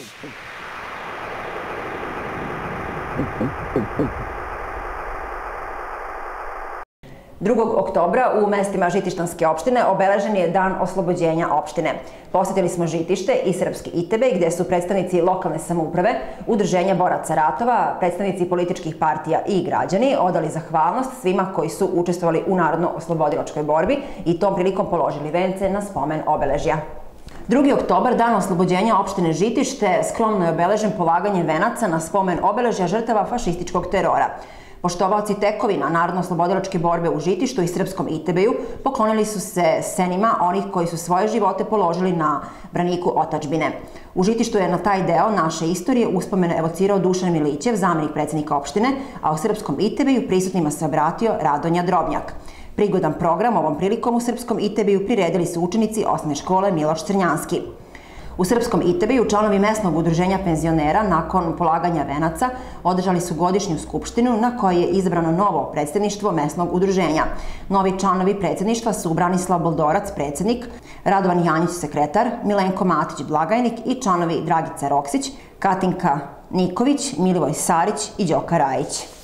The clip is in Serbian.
Drugog oktobra u mestima Žitištanske opštine obeležen je Dan oslobođenja opštine. Posetili smo Žitište i Srpski Itebej, gde su predstavnici lokalne samouprave, udruženja boraca ratova, predstavnici političkih partija i građani odali zahvalnost svima koji su učestvovali u narodno-oslobodilačkoj borbi i tom prilikom položili vence na spomen obeležja. 2. oktobar, Dan oslobođenja opštine Žitište, skromno je obeležen polaganjem venaca na spomen obeležja žrtava fašističkog terora. Poštovaoci tekovina narodno-oslobodilačke borbe u Žitištu i Srpskom Itebeju poklonili su se senima onih koji su svoje živote položili na braniku otadžbine. U Žitištu je na taj deo naše istorije uspomene evocirao Dušan Milićev, zamenik predsednika opštine, a u Srpskom Itebeju prisutnima se obratio Radonja Drobnjak. Prigodan program ovom prilikom u Srpskom Itebeju priredili su učenici osnovne škole Miloš Crnjanski. U Srpskom Itebeju članovi mesnog udruženja penzionera nakon polaganja venaca održali su godišnju skupštinu na kojoj je izabrano novo predsedništvo mesnog udruženja. Novi članovi predsedništva su Branislav Boldorac, predsednik, Radovan Janjić, sekretar, Milenko Matić, blagajnik i članovi Dragica Roksić, Katinka Niković, Milivoj Sarić i Đoka Rajić.